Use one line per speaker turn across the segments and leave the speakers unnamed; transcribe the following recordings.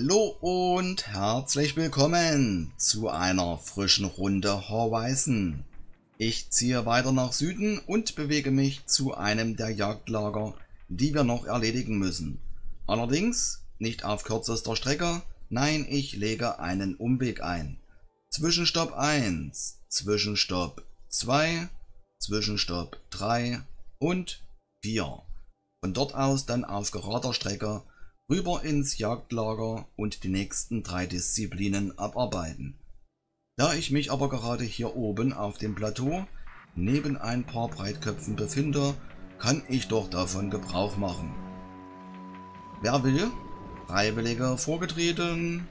Hallo und herzlich willkommen zu einer frischen Runde Horizon. Ich ziehe weiter nach Süden und bewege mich zu einem der Jagdlager, die wir noch erledigen müssen. Allerdings nicht auf kürzester Strecke, nein, ich lege einen Umweg ein. Zwischenstopp 1, Zwischenstopp 2, Zwischenstopp 3 und 4. Von dort aus dann auf gerader Strecke rüber ins Jagdlager und die nächsten 3 Disziplinen abarbeiten. Da ich mich aber gerade hier oben auf dem Plateau neben ein paar Breitköpfen befinde, kann ich doch davon Gebrauch machen. Wer will? Freiwillige vorgetreten.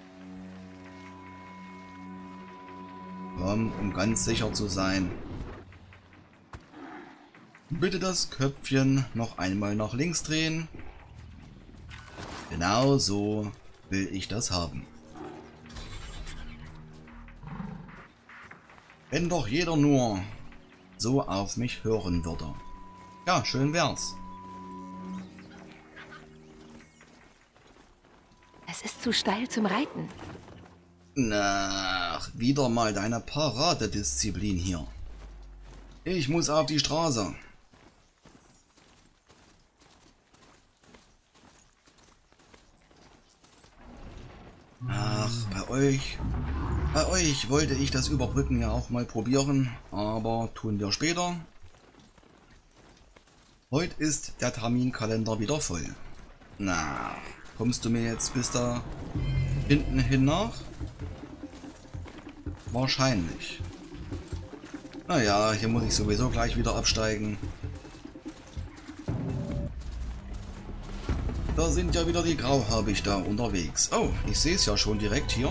Komm, um ganz sicher zu sein. Bitte das Köpfchen noch einmal nach links drehen. Genau so will ich das haben. Wenn doch jeder nur so auf mich hören würde. Ja, schön wär's.
Es ist zu steil zum Reiten.
Na, wieder mal deine Paradedisziplin hier. Ich muss auf die Straße. Ach, bei euch wollte ich das Überbrücken ja auch mal probieren, aber tun wir später. Heute ist der Terminkalender wieder voll. Na, kommst du mir jetzt bis da hinten hin nach? Wahrscheinlich. Naja, hier muss ich sowieso gleich wieder absteigen. Da sind ja wieder die Grauhabichter unterwegs. Oh, ich sehe es ja schon direkt hier.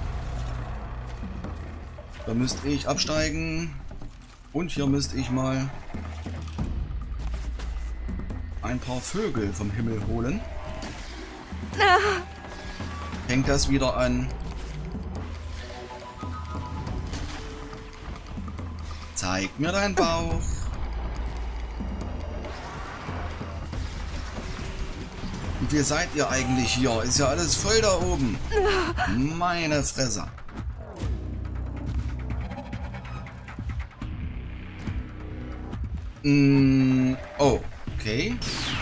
Da müsste ich absteigen. Und hier müsste ich mal ein paar Vögel vom Himmel holen. Fängt das wieder an. Zeig mir deinen Bauch. Wie viel seid ihr eigentlich hier? Ist ja alles voll da oben. Meine Fresse. Oh, okay.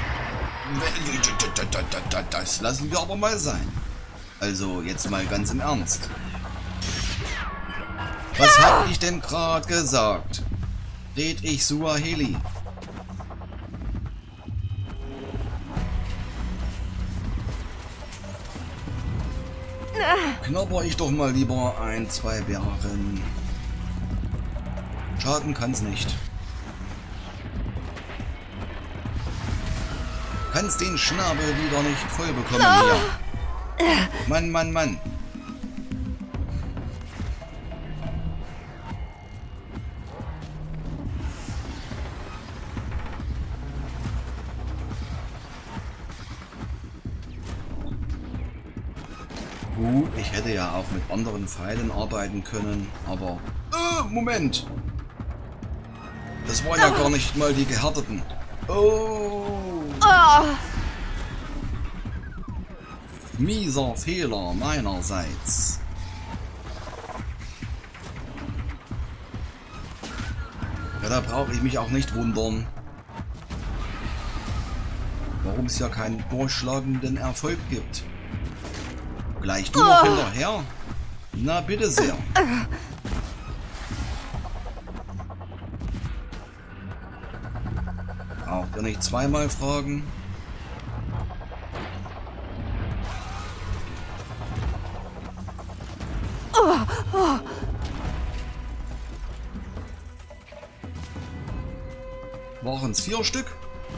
Das lassen wir aber mal sein. Also jetzt mal ganz im Ernst. Was hab ich denn gerade gesagt? Red ich Suaheli? Knabber ich doch mal lieber 1, 2 Beeren. Schaden kann's nicht. Kannst den Schnabel wieder nicht voll bekommen hier. Mann, Mann, Mann. Gut, ich hätte ja auch mit anderen Pfeilen arbeiten können, aber... Moment! Das waren ja gar nicht mal die gehärteten. Oh! Mieser Fehler meinerseits. Ja, da brauche ich mich auch nicht wundern, warum es ja keinen durchschlagenden Erfolg gibt. Gleich du noch hinterher? Na bitte sehr. Braucht ihr nicht zweimal fragen? Waren es 4 Stück?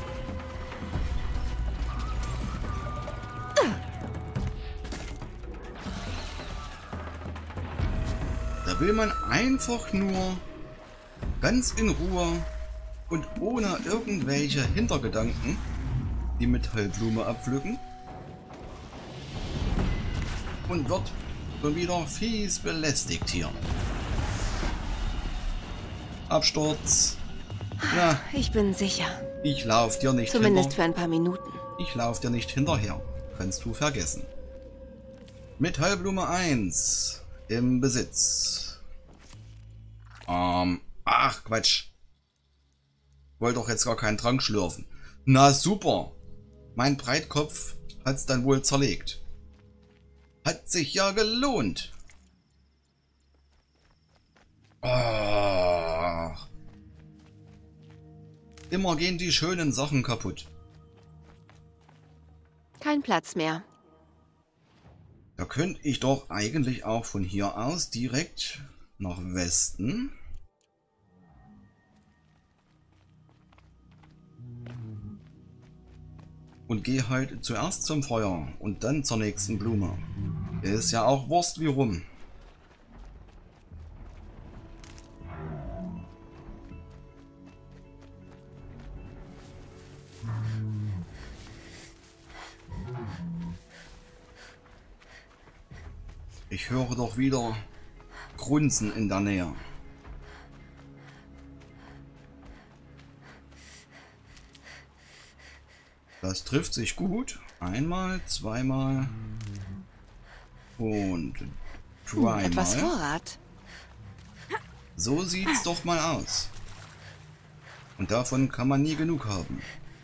Da will man einfach nur ganz in Ruhe und ohne irgendwelche Hintergedanken die Metallblume abpflücken und wird schon wieder fies belästigt hier. Absturz. Na,
Ich bin sicher.
ich lauf dir nicht
Zumindest
hinter.
für ein paar Minuten.
Ich lauf dir nicht hinterher. Kannst du vergessen. Metallblume 1 im Besitz. Ach Quatsch. Wollte doch jetzt gar keinen Trank schlürfen. Na super. Mein Breitkopf hat's dann wohl zerlegt. Hat sich ja gelohnt. Ach. Immer gehen die schönen Sachen kaputt.
Kein Platz mehr.
Da könnte ich doch eigentlich auch von hier aus direkt nach Westen. Und gehe halt zuerst zum Feuer und dann zur nächsten Blume. Ist ja auch Wurst wie rum. Ich höre doch wieder Grunzen in der Nähe. Das trifft sich gut. Einmal, zweimal und dreimal.
Etwas Vorrat.
So sieht's doch mal aus. Und davon kann man nie genug haben.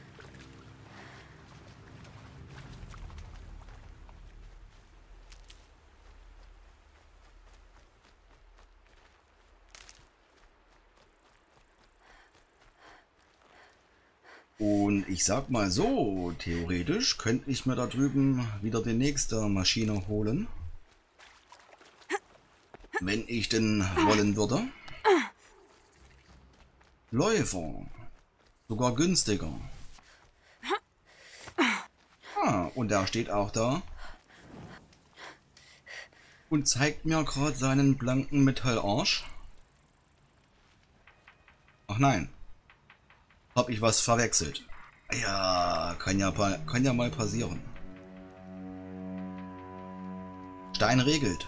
Und ich sag mal so, theoretisch könnte ich mir da drüben wieder die nächste Maschine holen. Wenn ich denn wollen würde. Läufer. Sogar günstiger. Ah, und der steht auch da. Und zeigt mir gerade seinen blanken Metallarsch. Ach nein. Hab ich was verwechselt? Ja, kann ja mal passieren. Stein regelt.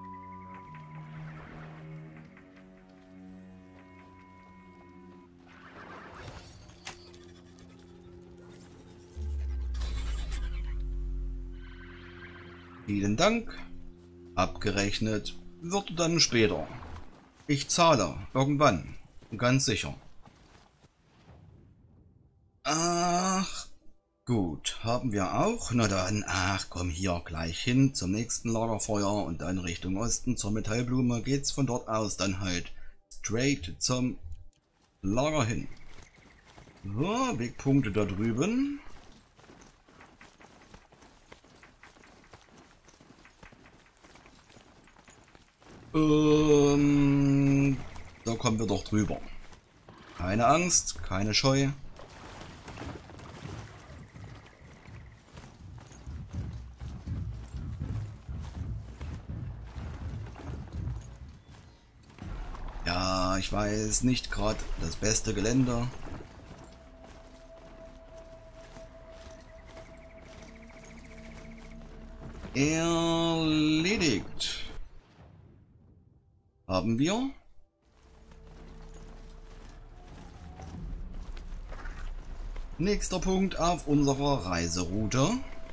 Vielen Dank. Abgerechnet wird dann später. Ich zahle irgendwann. Ganz sicher. Ach, gut, haben wir auch. Na dann, ach komm hier gleich hin zum nächsten Lagerfeuer und dann Richtung Osten zur Metallblume geht's von dort aus dann halt straight zum Lager hin. So, Wegpunkte da drüben. Da kommen wir doch drüber. Keine Angst, keine Scheu. Ja, ich weiß, nicht gerade das beste Gelände. Erledigt. Haben wir? Nächster Punkt auf unserer Reiseroute.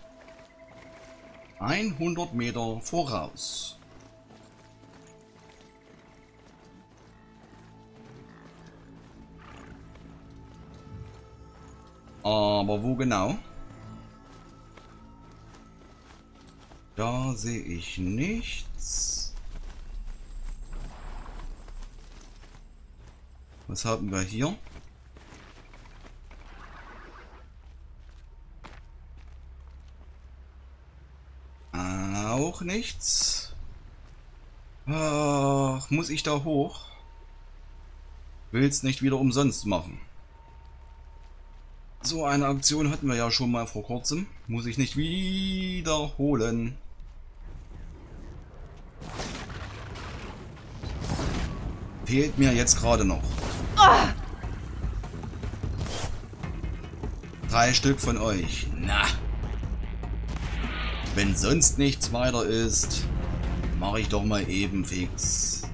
100 Meter voraus. Aber wo genau? Da sehe ich nichts. Was haben wir hier? Auch nichts. Ach, muss ich da hoch? Will's nicht wieder umsonst machen. So eine Aktion hatten wir ja schon mal vor kurzem. Muss ich nicht wiederholen. Fehlt mir jetzt gerade noch. 3 Stück von euch. Na. Wenn sonst nichts weiter ist, mache ich doch mal eben fix.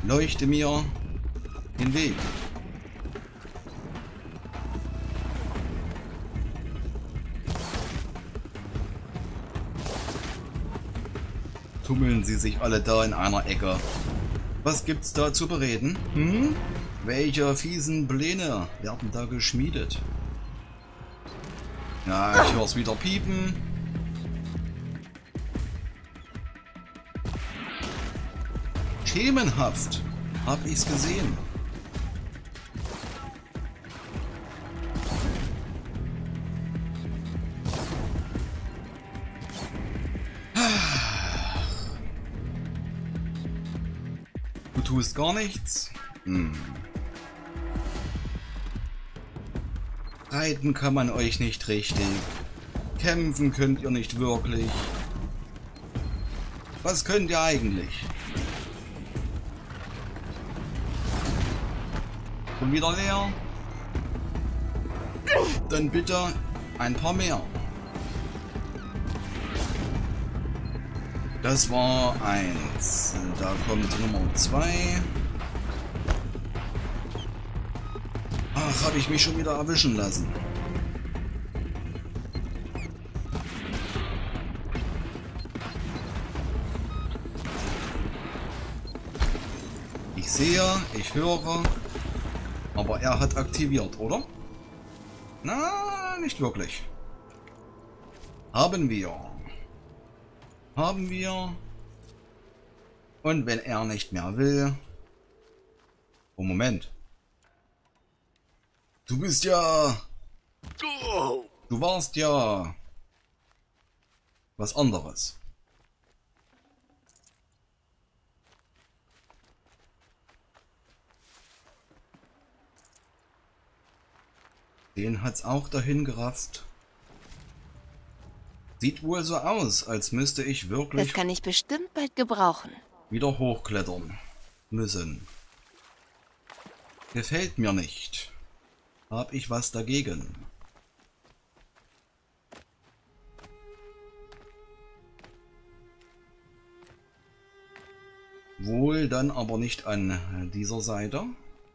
Leuchte mir den Weg. Tummeln sie sich alle da in einer Ecke. Was gibt's da zu bereden? Hm? Welche fiesen Pläne werden da geschmiedet? Ja, ich hör's wieder piepen. Schemenhaft. Hab ich's gesehen. Du tust gar nichts. Reiten kann man euch nicht richtig. Kämpfen könnt ihr nicht wirklich. Was könnt ihr eigentlich? Und wieder leer. Dann bitte ein paar mehr. Das war 1. Da kommt Nummer 2. Ach, habe ich mich schon wieder erwischen lassen. Ich sehe, ich höre, aber er hat aktiviert, oder? Na, nicht wirklich. Haben wir. Haben wir. Und wenn er nicht mehr will... Oh, Moment. Du bist ja... Du warst ja... was anderes. Den hat's auch dahin gerafft. Sieht wohl so aus, als müsste ich wirklich...
Das kann ich bestimmt bald gebrauchen.
...wieder hochklettern müssen. Gefällt mir nicht. Hab ich was dagegen? Wohl dann aber nicht an dieser Seite.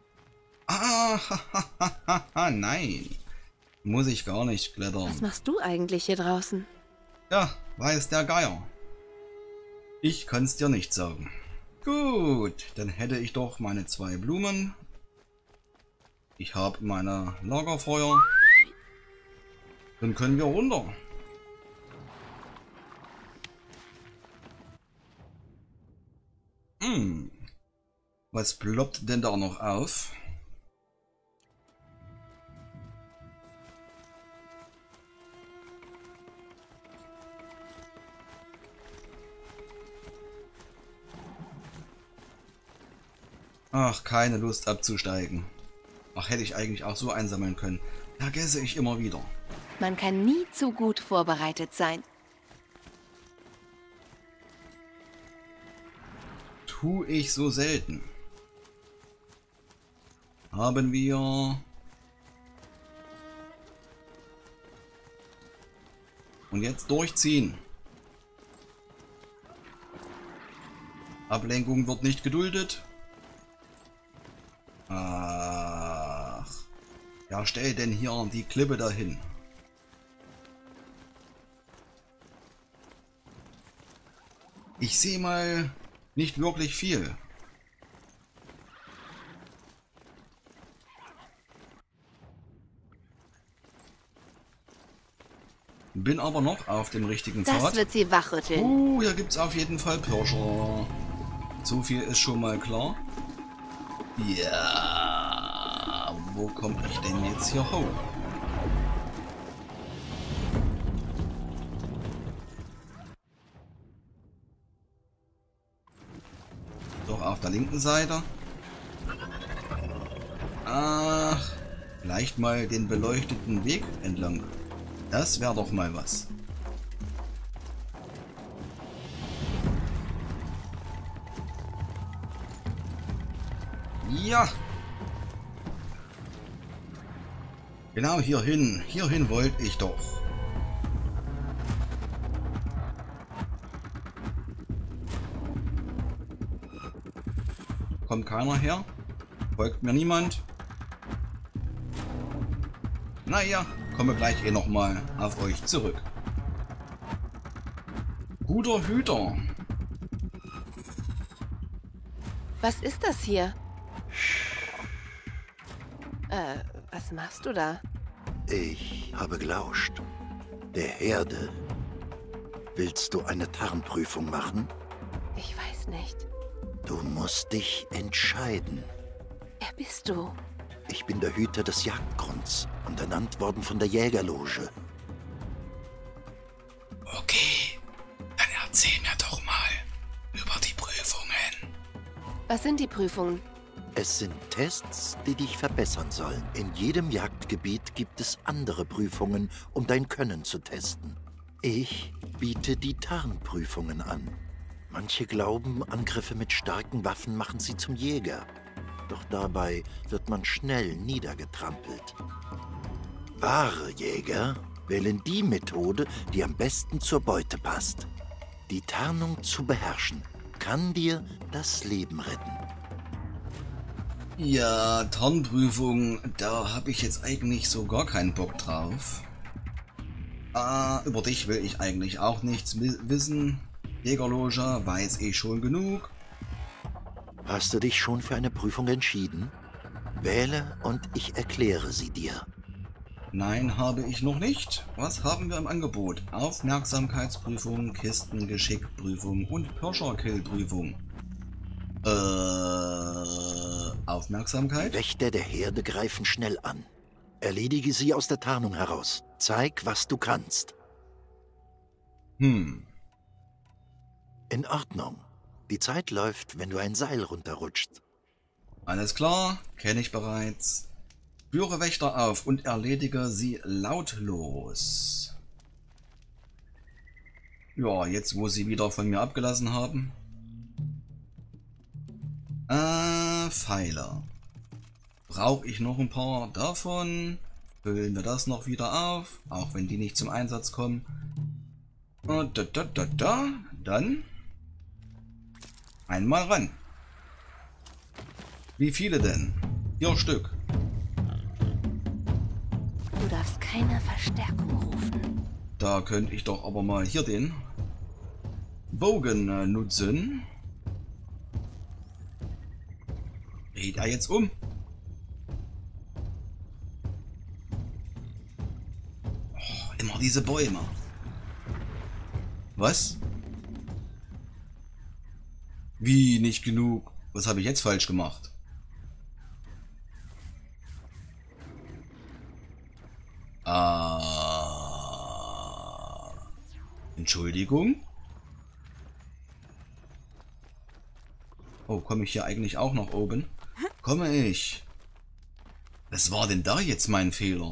Ah, nein. Muss ich gar nicht klettern.
Was machst du eigentlich hier draußen?
Ja, weiß der Geier. Ich kann's dir nicht sagen. Gut, dann hätte ich doch meine 2 Blumen. Ich habe meine Lagerfeuer. Dann können wir runter. Was ploppt denn da noch auf? Ach, keine Lust abzusteigen. Ach, hätte ich eigentlich auch so einsammeln können. Vergesse ich immer wieder.
Man kann nie zu gut vorbereitet sein.
Tu ich so selten. Haben wir... Und jetzt durchziehen. Ablenkung wird nicht geduldet. Ach. Ja, stell denn hier die Klippe dahin. Ich sehe mal nicht wirklich viel. Bin aber noch auf dem richtigen Pfad.
Das wird sie wachrütteln.
Hier gibt's auf jeden Fall Pirscher. So viel ist schon mal klar. Ja, wo komme ich denn jetzt hier hoch? Doch auf der linken Seite. Ach, vielleicht mal den beleuchteten Weg entlang. Das wäre doch mal was. Ja. Genau hierhin. Hierhin wollte ich doch. kommt keiner her. Folgt mir niemand. Naja, komme gleich eh nochmal auf euch zurück. Guter Hüter.
Was ist das hier? Was machst du da?
Ich habe gelauscht. Der Herde. Willst du eine Tarnprüfung machen?
Ich weiß nicht.
Du musst dich entscheiden.
Wer bist du?
Ich bin der Hüter des Jagdgrunds und ernannt worden von der Jägerloge.
Okay, dann erzähl mir doch mal über die Prüfungen.
Was sind die Prüfungen?
Es sind Tests, die dich verbessern sollen. In jedem Jagdgebiet gibt es andere Prüfungen, um dein Können zu testen. Ich biete die Tarnprüfungen an. Manche glauben, Angriffe mit starken Waffen machen sie zum Jäger. Doch dabei wird man schnell niedergetrampelt. Wahre Jäger wählen die Methode, die am besten zur Beute passt. Die Tarnung zu beherrschen, kann dir das Leben retten.
Ja, Tarnprüfung, da habe ich jetzt eigentlich so gar keinen Bock drauf. Über dich will ich eigentlich auch nichts wissen. Jägerloge weiß ich schon genug.
Hast du dich schon für eine Prüfung entschieden? Wähle und ich erkläre sie dir.
Nein, habe ich noch nicht. Was haben wir im Angebot? Aufmerksamkeitsprüfung, Kistengeschickprüfung und Pirscher-Kill-Prüfung. Aufmerksamkeit?
Die Wächter der Herde greifen schnell an. Erledige sie aus der Tarnung heraus. Zeig, was du kannst.
In
Ordnung. Die Zeit läuft, wenn du ein Seil runterrutschst.
Alles klar, kenne ich bereits. Spüre Wächter auf und erledige sie lautlos. Ja, jetzt wo sie wieder von mir abgelassen haben. Pfeile. Brauche ich noch ein paar davon? Füllen wir das noch wieder auf, auch wenn die nicht zum Einsatz kommen. Und dann einmal ran. Wie viele denn? 4 Stück.
Du darfst keine Verstärkung rufen.
Da könnte ich doch aber mal hier den Bogen nutzen. Dreht er jetzt um? Oh, immer diese Bäume. Was? Wie nicht genug? Was habe ich jetzt falsch gemacht? Entschuldigung? Oh, komme ich hier eigentlich auch nach oben? Komme ich? Was war denn da jetzt mein Fehler?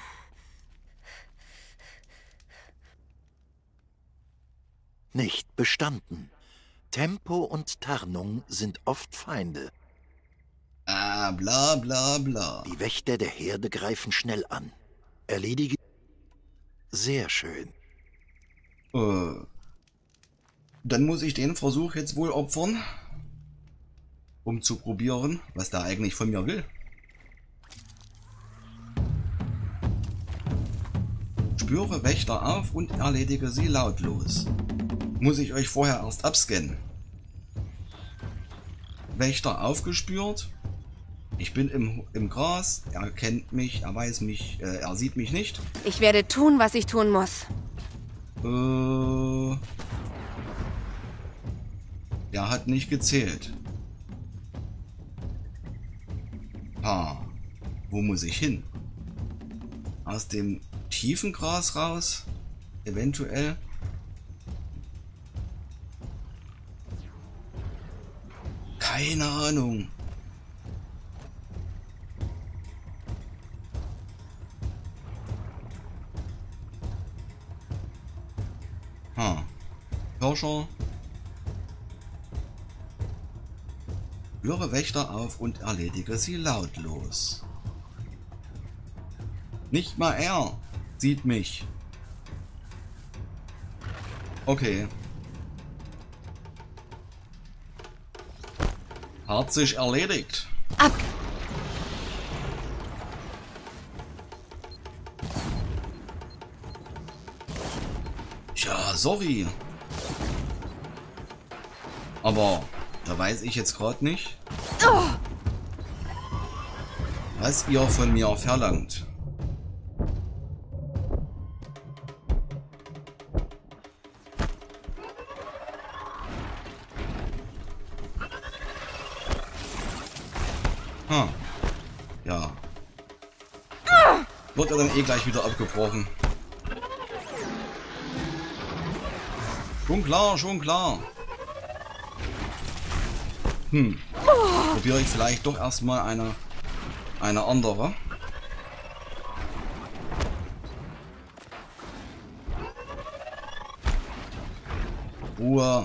Nicht bestanden. Tempo und Tarnung sind oft Feinde.
Bla bla bla.
Die Wächter der Herde greifen schnell an. Erledige... Sehr schön.
Dann muss ich den Versuch jetzt wohl opfern, um zu probieren, was der eigentlich von mir will. Spüre Wächter auf und erledige sie lautlos. Muss ich euch vorher erst abscannen. Wächter aufgespürt. Ich bin im Gras. Er kennt mich, er weiß mich, er sieht mich nicht.
Ich werde tun, was ich tun muss.
Er hat nicht gezählt. Wo muss ich hin? Aus dem tiefen Gras raus? Eventuell? Keine Ahnung. Pirscher. Spüre Wächter auf und erledige sie lautlos. Nicht mal er sieht mich. Okay. Hat sich erledigt.
Ab!
Tja, sorry. Aber da weiß ich jetzt gerade nicht, was ihr von mir verlangt. Ja. Wird er dann eh gleich wieder abgebrochen. Schon klar, schon klar. Probiere ich vielleicht doch erstmal eine andere. Ruhe.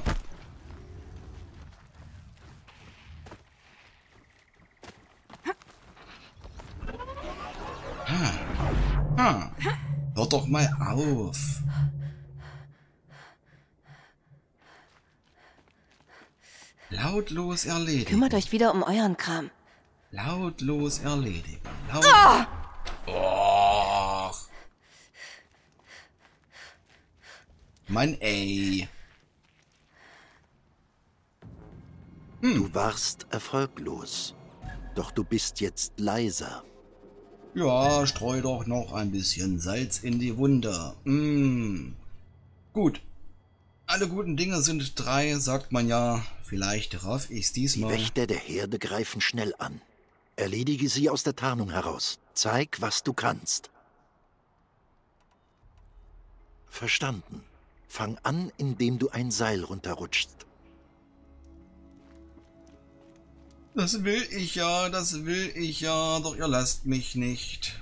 Hört doch mal auf. Lautlos erledigen.
Kümmert euch wieder um euren Kram.
Lautlos erledigen. Laut oh. Mann, ey.
Du warst erfolglos. Doch du bist jetzt leiser.
Ja, streu doch noch ein bisschen Salz in die Wunde. Gut. Alle guten Dinge sind drei, sagt man ja. Vielleicht raff ich's
Die
diesmal.
Wächter der Herde greifen schnell an. Erledige sie aus der Tarnung heraus. Zeig, was du kannst. Verstanden. Fang an, indem du ein Seil runterrutschst.
Das will ich ja, doch ihr lasst mich nicht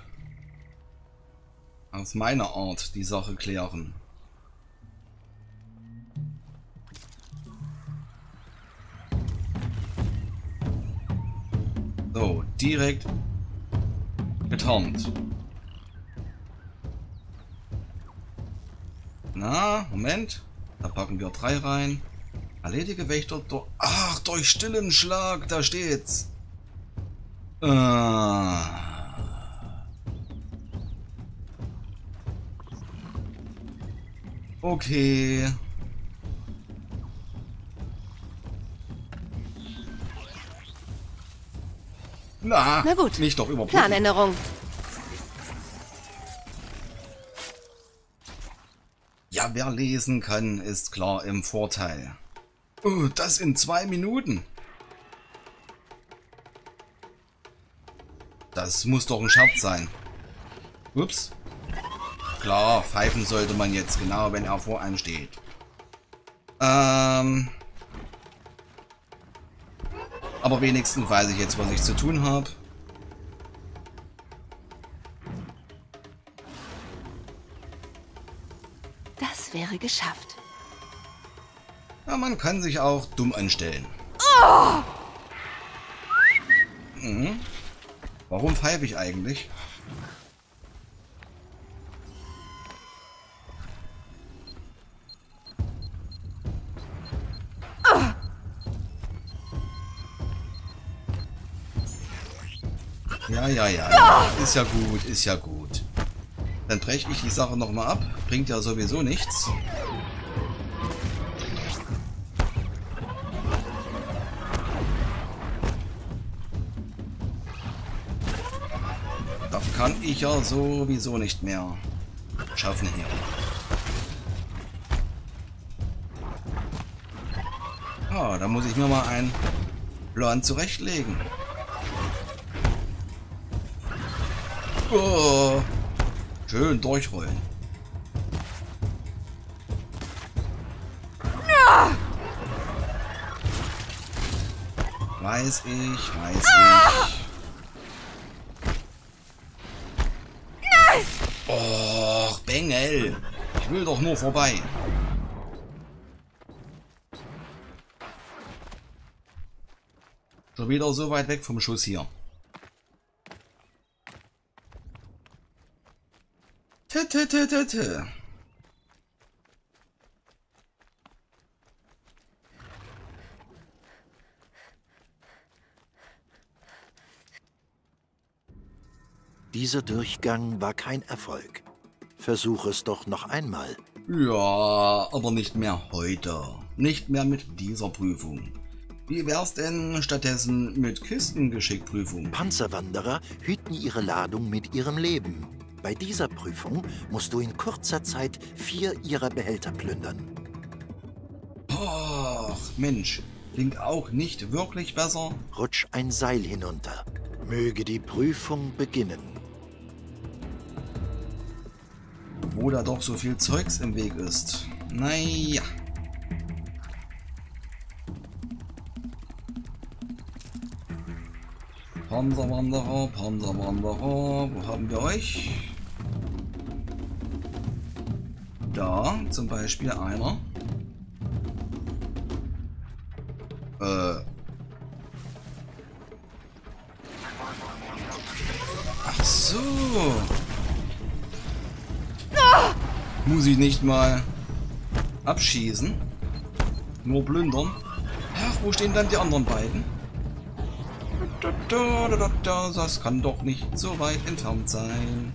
auf meine Art die Sache klären. So, direkt getarnt. Na, Moment. Da packen wir 3 rein. Erledige Wächter durch... Ach, durch stillen Schlag, da steht's. Okay. Na
gut.
Nicht doch überprüfen.
Planänderung.
Ja, wer lesen kann, ist klar im Vorteil. Oh, das in 2 Minuten. Das muss doch ein Scherz sein. Ups. Klar, pfeifen sollte man jetzt, genau, wenn er vor einem steht. Aber wenigstens weiß ich jetzt, was ich zu tun habe.
Das wäre geschafft.
Ja, man kann sich auch dumm anstellen. Mhm. Warum pfeife ich eigentlich? Ja. Ist ja gut, ist ja gut. Dann breche ich die Sache nochmal ab. Bringt ja sowieso nichts. Das kann ich ja sowieso nicht mehr schaffen hier. Ah, da muss ich mir mal einen Plan zurechtlegen. Oh, schön durchrollen. Weiß ich. Och, Bengel. Ich will doch nur vorbei. Schon wieder so weit weg vom Schuss hier. Tö.
Dieser Durchgang war kein Erfolg. Versuch es doch noch einmal.
Ja, aber nicht mehr heute. Nicht mehr mit dieser Prüfung. Wie wär's denn stattdessen mit Kistengeschickprüfung?
Panzerwanderer hüten ihre Ladung mit ihrem Leben. Bei dieser Prüfung musst du in kurzer Zeit 4 ihrer Behälter plündern.
Ach, Mensch, klingt auch nicht wirklich besser.
Rutsch ein Seil hinunter. Möge die Prüfung beginnen.
Wo da doch so viel Zeugs im Weg ist. Naja. Panzerwanderer, Panzerwanderer, wo haben wir euch? Da, zum Beispiel einer. Ach so. Muss ich nicht mal abschießen? Nur plündern? Ach, wo stehen dann die anderen beiden? Das kann doch nicht so weit entfernt sein.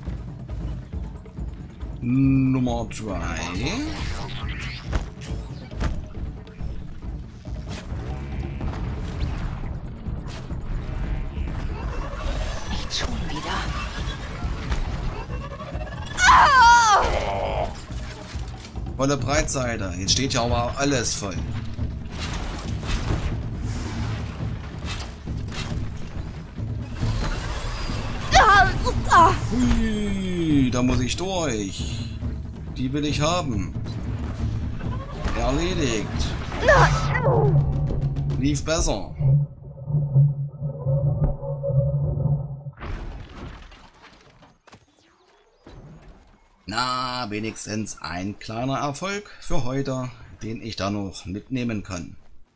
Nummer 3.
Nicht schon wieder.
Volle Breitseite. Jetzt steht ja aber alles voll. Hui, da muss ich durch. Die will ich haben. Erledigt. Lief besser. Na, wenigstens ein kleiner Erfolg für heute, den ich da noch mitnehmen kann.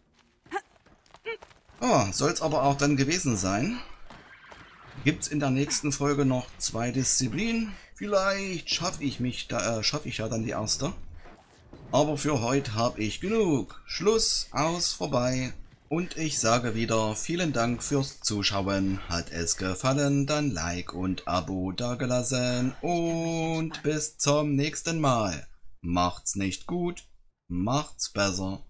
Oh, soll's aber auch dann gewesen sein. Gibt's in der nächsten Folge noch 2 Disziplinen? Vielleicht schaffe ich ja dann die erste. Aber für heute habe ich genug. Schluss, aus, vorbei. Und ich sage wieder vielen Dank fürs Zuschauen. Hat es gefallen, dann Like und Abo dagelassen. Und bis zum nächsten Mal. Macht's nicht gut, macht's besser.